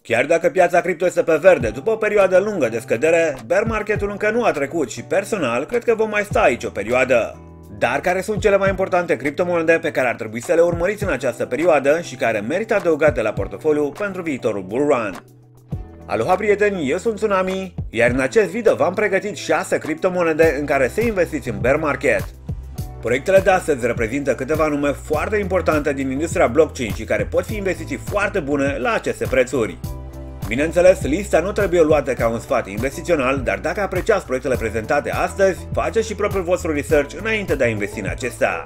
Chiar dacă piața cripto este pe verde după o perioadă lungă de scădere, bear marketul încă nu a trecut și personal cred că vom mai sta aici o perioadă. Dar care sunt cele mai importante criptomonede pe care ar trebui să le urmăriți în această perioadă și care merită adăugate la portofoliu pentru viitorul bull run? Aloha prieteni, eu sunt Tsunami, iar în acest video v-am pregătit 6 criptomonede în care să investiți în bear market. Proiectele de astăzi reprezintă câteva nume foarte importante din industria blockchain și care pot fi investiții foarte bune la aceste prețuri. Bineînțeles, lista nu trebuie luată ca un sfat investițional, dar dacă apreciați proiectele prezentate astăzi, faceți și propriul vostru research înainte de a investi în acestea.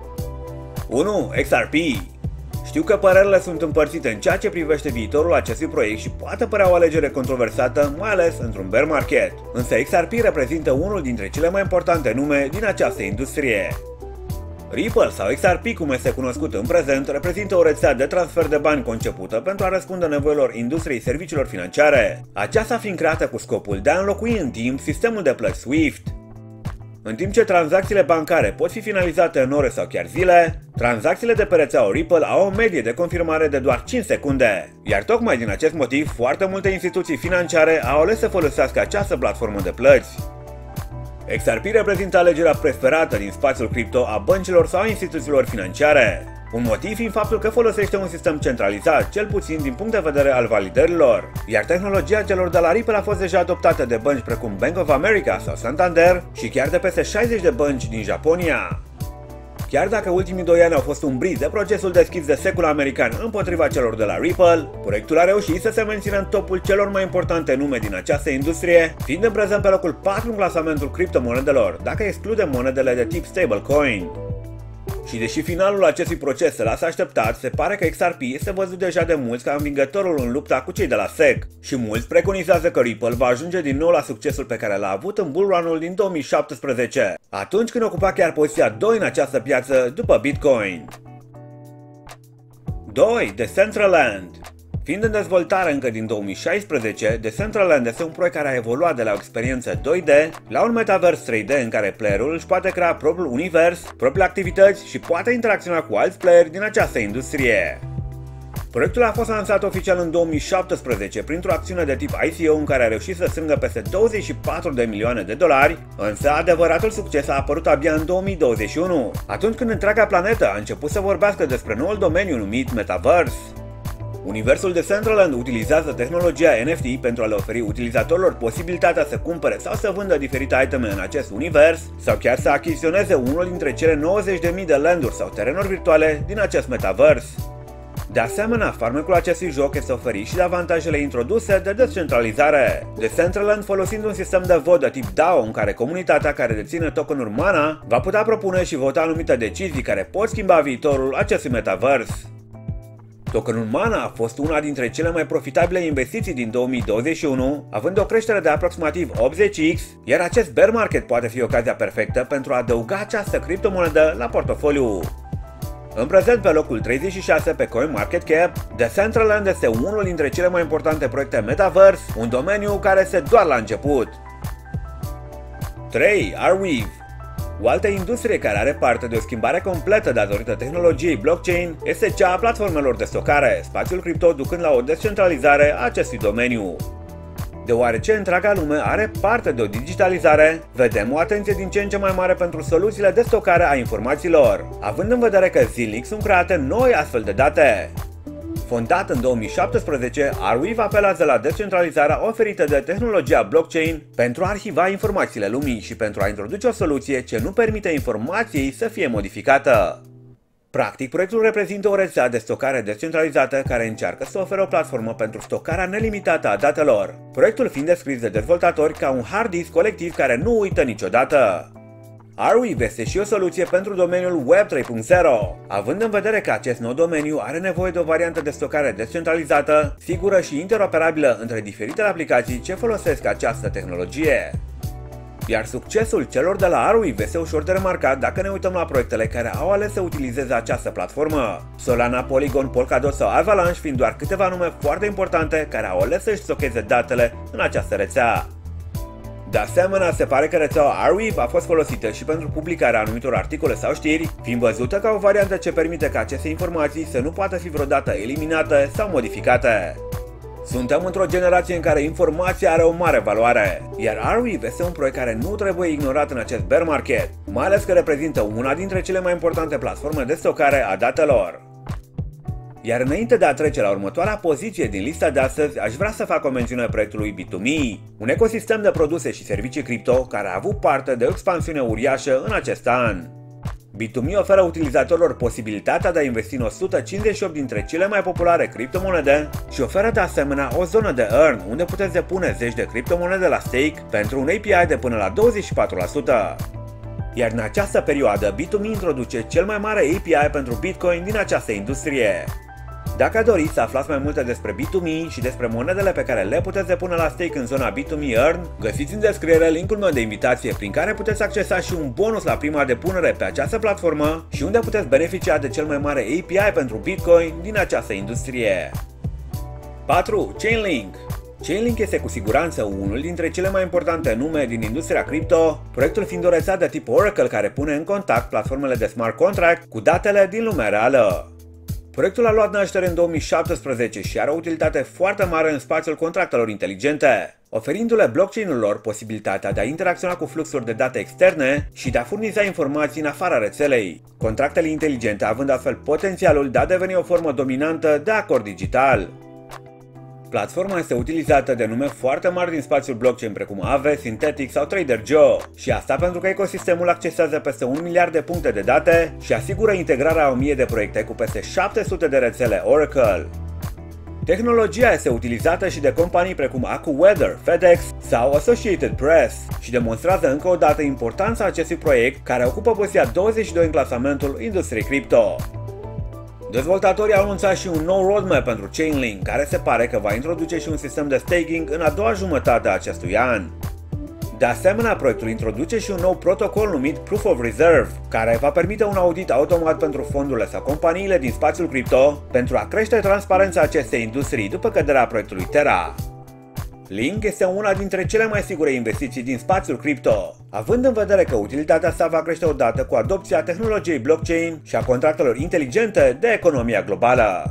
1. XRP. Știu că părerile sunt împărțite în ceea ce privește viitorul acestui proiect și poate părea o alegere controversată, mai ales într-un bear market. Însă XRP reprezintă unul dintre cele mai importante nume din această industrie. Ripple sau XRP, cum este cunoscut în prezent, reprezintă o rețea de transfer de bani concepută pentru a răspunde nevoilor industriei serviciilor financiare, aceasta fiind creată cu scopul de a înlocui în timp sistemul de plăți SWIFT. În timp ce tranzacțiile bancare pot fi finalizate în ore sau chiar zile, tranzacțiile de pe rețeaua Ripple au o medie de confirmare de doar 5 secunde, iar tocmai din acest motiv foarte multe instituții financiare au ales să folosească această platformă de plăți. XRP reprezintă alegerea preferată din spațiul cripto a băncilor sau instituțiilor financiare, un motiv fiind faptul că folosește un sistem centralizat, cel puțin din punct de vedere al validărilor, iar tehnologia celor de la Ripple a fost deja adoptată de bănci precum Bank of America sau Santander și chiar de peste 60 de bănci din Japonia. Chiar dacă ultimii 2 ani au fost umbriți de procesul deschis de secul american împotriva celor de la Ripple, proiectul a reușit să se mențină în topul celor mai importante nume din această industrie, fiind în prezent pe locul 4 în clasamentul criptomonedelor, dacă excludem monedele de tip stablecoin. Și deși finalul acestui proces se lasă așteptat, se pare că XRP este văzut deja de mulți ca învingătorul în lupta cu cei de la SEC și mulți preconizează că Ripple va ajunge din nou la succesul pe care l-a avut în bull run-ul din 2017, atunci când ocupa chiar poziția 2 în această piață după Bitcoin. 2. Decentraland. Fiind în dezvoltare încă din 2016, Decentraland este un proiect care a evoluat de la o experiență 2D la un metavers 3D în care playerul își poate crea propriul univers, propriile activități și poate interacționa cu alți playeri din această industrie. Proiectul a fost lansat oficial în 2017 printr-o acțiune de tip ICO în care a reușit să strângă peste 24 de milioane de dolari, însă adevăratul succes a apărut abia în 2021, atunci când întreaga planetă a început să vorbească despre noul domeniu numit Metaverse. Universul Decentraland utilizează tehnologia NFT pentru a le oferi utilizatorilor posibilitatea să cumpere sau să vândă diferite iteme în acest univers sau chiar să achiziționeze unul dintre cele 90.000 de landuri sau terenuri virtuale din acest metavers. De asemenea, farmecul acestui joc este oferit și de avantajele introduse de descentralizare. Decentraland folosind un sistem de vot de tip DAO în care comunitatea care deține tokenuri MANA va putea propune și vota anumite decizii care pot schimba viitorul acestui metavers. Tokenul MANA a fost una dintre cele mai profitabile investiții din 2021, având o creștere de aproximativ 80x, iar acest bear market poate fi ocazia perfectă pentru a adăuga această criptomonedă la portofoliu. În prezent pe locul 36 pe CoinMarketCap, Decentraland este unul dintre cele mai importante proiecte Metaverse, un domeniu care este doar la început. 3. Arweave. O altă industrie care are parte de o schimbare completă datorită tehnologiei blockchain este cea a platformelor de stocare, spațiul cripto ducând la o descentralizare a acestui domeniu. Deoarece întreaga lume are parte de o digitalizare, vedem o atenție din ce în ce mai mare pentru soluțiile de stocare a informațiilor, având în vedere că zilnic sunt create noi astfel de date. Fondat în 2017, Arweave apelează la descentralizarea oferită de tehnologia blockchain pentru a arhiva informațiile lumii și pentru a introduce o soluție ce nu permite informației să fie modificată. Practic, proiectul reprezintă o rețea de stocare descentralizată care încearcă să ofere o platformă pentru stocarea nelimitată a datelor, proiectul fiind descris de dezvoltatori ca un hard disk colectiv care nu uită niciodată. Arweave este și o soluție pentru domeniul Web 3.0, având în vedere că acest nou domeniu are nevoie de o variantă de stocare descentralizată, sigură și interoperabilă între diferitele aplicații ce folosesc această tehnologie. Iar succesul celor de la Arweave este ușor de remarcat dacă ne uităm la proiectele care au ales să utilizeze această platformă, Solana, Polygon, Polkadot sau Avalanche fiind doar câteva nume foarte importante care au ales să-și stocheze datele în această rețea. De asemenea, se pare că rețeaua Arweave a fost folosită și pentru publicarea anumitor articole sau știri, fiind văzută ca o variantă ce permite ca aceste informații să nu poată fi vreodată eliminate sau modificate. Suntem într-o generație în care informația are o mare valoare, iar Arweave este un proiect care nu trebuie ignorat în acest bear market, mai ales că reprezintă una dintre cele mai importante platforme de stocare a datelor. Iar înainte de a trece la următoarea poziție din lista de astăzi, aș vrea să fac o mențiune proiectului Bit2Me, un ecosistem de produse și servicii cripto care a avut parte de o expansiune uriașă în acest an. Bit2Me oferă utilizatorilor posibilitatea de a investi în 158 dintre cele mai populare criptomonede și oferă de asemenea o zonă de earn unde puteți depune zeci de criptomonede la stake pentru un API de până la 24%. Iar în această perioadă, Bit2Me introduce cel mai mare API pentru Bitcoin din această industrie. Dacă doriți să aflați mai multe despre Bit2Me și despre monedele pe care le puteți depune la stake în zona Bit2Me Earn, găsiți în descriere linkul meu de invitație prin care puteți accesa și un bonus la prima depunere pe această platformă și unde puteți beneficia de cel mai mare API pentru Bitcoin din această industrie. 4. Chainlink. Chainlink este cu siguranță unul dintre cele mai importante nume din industria cripto, proiectul fiind o rețea de tip Oracle care pune în contact platformele de smart contract cu datele din lumea reală. Proiectul a luat naștere în 2017 și are o utilitate foarte mare în spațiul contractelor inteligente, oferindu-le blockchain-urilor posibilitatea de a interacționa cu fluxuri de date externe și de a furniza informații în afara rețelei, contractele inteligente având astfel potențialul de a deveni o formă dominantă de acord digital. Platforma este utilizată de nume foarte mari din spațiul blockchain precum Aave, Synthetix sau Trader Joe și asta pentru că ecosistemul accesează peste 1 miliard de puncte de date și asigură integrarea a 1000 de proiecte cu peste 700 de rețele Oracle. Tehnologia este utilizată și de companii precum AccuWeather, FedEx sau Associated Press și demonstrează încă o dată importanța acestui proiect care ocupă poziția 22 în clasamentul industriei cripto. Dezvoltatorii au anunțat și un nou roadmap pentru Chainlink, care se pare că va introduce și un sistem de staking în a doua jumătate a acestui an. De asemenea, proiectul introduce și un nou protocol numit Proof of Reserve, care va permite un audit automat pentru fondurile sau companiile din spațiul cripto pentru a crește transparența acestei industrii după căderea proiectului Terra. Link este una dintre cele mai sigure investiții din spațiul cripto, având în vedere că utilitatea sa va crește odată cu adopția tehnologiei blockchain și a contractelor inteligente de economia globală.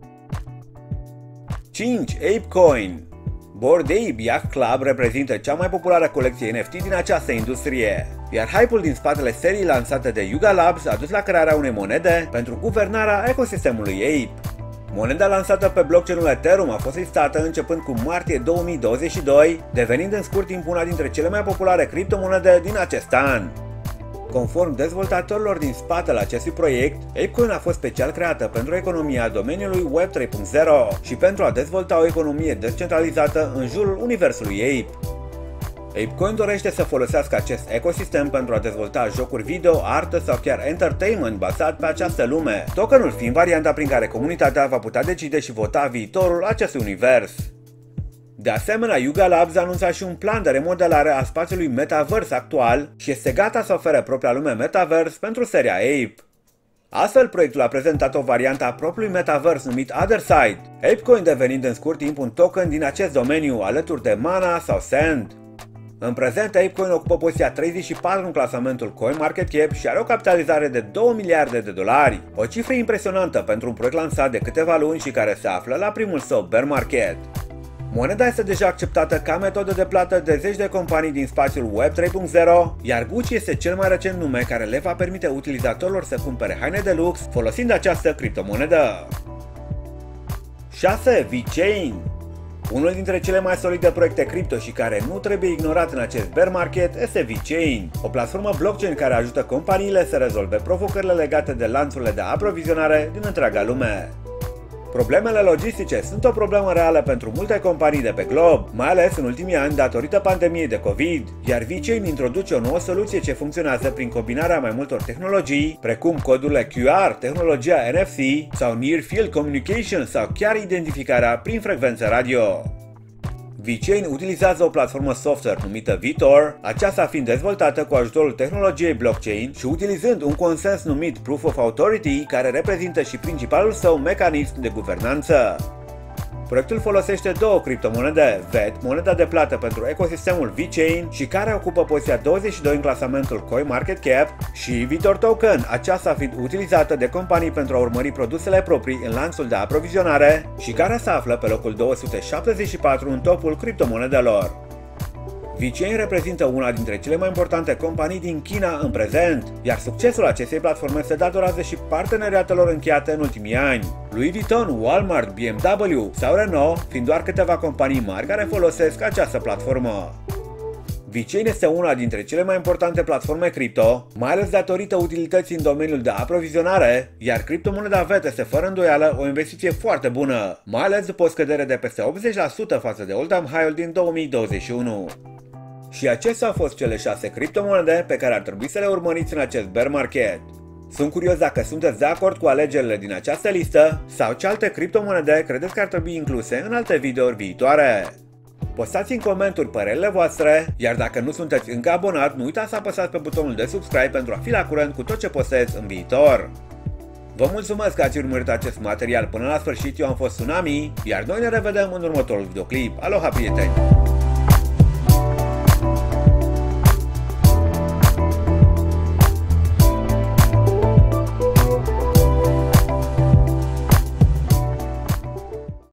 5. ApeCoin. Bored Ape Yacht Club reprezintă cea mai populară colecție NFT din această industrie, iar hype-ul din spatele serii lansate de Yuga Labs a dus la crearea unei monede pentru guvernarea ecosistemului Ape. Moneda lansată pe blockchain-ul Ethereum a fost listată începând cu martie 2022, devenind în scurt timp una dintre cele mai populare criptomonede din acest an. Conform dezvoltatorilor din spatele acestui proiect, ApeCoin a fost special creată pentru economia domeniului Web 3.0 și pentru a dezvolta o economie descentralizată în jurul universului Ape. ApeCoin dorește să folosească acest ecosistem pentru a dezvolta jocuri video, artă sau chiar entertainment bazat pe această lume, tokenul fiind varianta prin care comunitatea va putea decide și vota viitorul acestui univers. De asemenea, Yuga Labs a anunțat și un plan de remodelare a spațiului Metaverse actual și este gata să ofere propria lume Metaverse pentru seria Ape. Astfel, proiectul a prezentat o variantă a propriului Metaverse numit Otherside, ApeCoin devenind în scurt timp un token din acest domeniu alături de Mana sau Sand. În prezent, ApeCoin ocupă poziția 34 în clasamentul CoinMarketCap și are o capitalizare de 2 miliarde de dolari, o cifră impresionantă pentru un proiect lansat de câteva luni și care se află la primul său bear market. Moneda este deja acceptată ca metodă de plată de zeci de companii din spațiul Web 3.0, iar Gucci este cel mai recent nume care le va permite utilizatorilor să cumpere haine de lux folosind această criptomonedă. 6. VeChain. Unul dintre cele mai solide proiecte cripto și care nu trebuie ignorat în acest bear market este VeChain, o platformă blockchain care ajută companiile să rezolve provocările legate de lanțurile de aprovizionare din întreaga lume. Problemele logistice sunt o problemă reală pentru multe companii de pe glob, mai ales în ultimii ani datorită pandemiei de COVID, iar VeChain introduce o nouă soluție ce funcționează prin combinarea mai multor tehnologii, precum codurile QR, tehnologia NFC sau Near Field Communication sau chiar identificarea prin frecvență radio. VeChain utilizează o platformă software numită Vtor, aceasta fiind dezvoltată cu ajutorul tehnologiei blockchain și utilizând un consens numit Proof of Authority, care reprezintă și principalul său mecanism de guvernanță. Proiectul folosește două criptomonede, VET, moneda de plată pentru ecosistemul VeChain și care ocupă poziția 22 în clasamentul CoinMarketCap, și Vitor Token, aceasta fiind utilizată de companii pentru a urmări produsele proprii în lanțul de aprovizionare și care se află pe locul 274 în topul criptomonedelor. VeChain reprezintă una dintre cele mai importante companii din China în prezent, iar succesul acestei platforme se datorează și parteneriatelor încheiate în ultimii ani. Louis Vuitton, Walmart, BMW sau Renault fiind doar câteva companii mari care folosesc această platformă. VeChain este una dintre cele mai importante platforme cripto, mai ales datorită utilității în domeniul de aprovizionare, iar criptomoneda VET este fără îndoială o investiție foarte bună, mai ales după o scădere de peste 80% față de all-time high-ul din 2021. Și acestea au fost cele 6 criptomonede pe care ar trebui să le urmăriți în acest bear market. Sunt curios dacă sunteți de acord cu alegerile din această listă sau ce alte criptomonede credeți că ar trebui incluse în alte videouri viitoare. Postați în comentarii părerile voastre, iar dacă nu sunteți încă abonat, nu uitați să apăsați pe butonul de subscribe pentru a fi la curent cu tot ce postez în viitor. Vă mulțumesc că ați urmărit acest material până la sfârșit, eu am fost Tsunami, iar noi ne revedem în următorul videoclip. Aloha, prieteni!